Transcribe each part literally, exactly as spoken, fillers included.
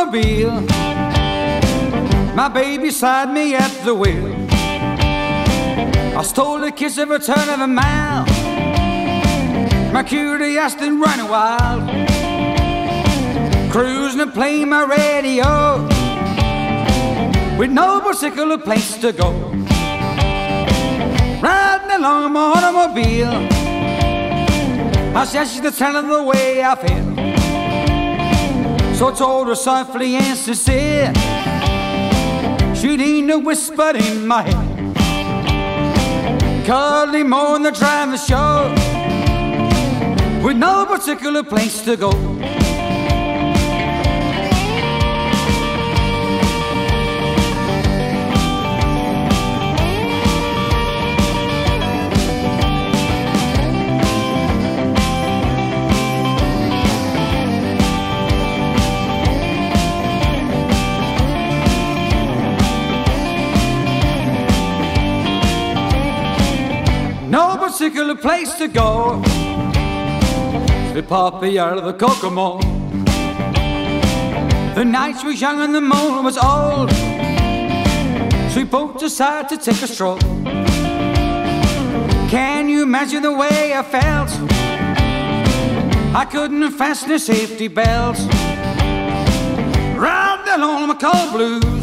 automobile, my baby beside me at the wheel. I stole a kiss of a turn of a mile, my curiosity running wild, cruising and playing my radio with no particular place to go. Riding along in my automobile, I said she's the telling the way I feel. So I told her softly and sincere, she'd ain't no whisper in my head. Cuddly more than the driver's show, with no particular place to go. No particular place to go, the poppy out of the Kokomo. The nights was young and the moon was old, so we both decided to take a stroll. Can you imagine the way I felt? I couldn't fasten the safety belts, riding along my cold blues,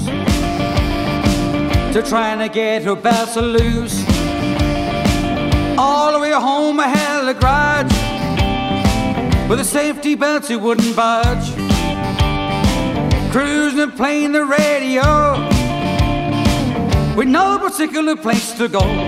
to trying to get her belts loose. All the way home I held a grudge, with the safety belts it wouldn't budge. Cruising and playing the radio, with no particular place to go.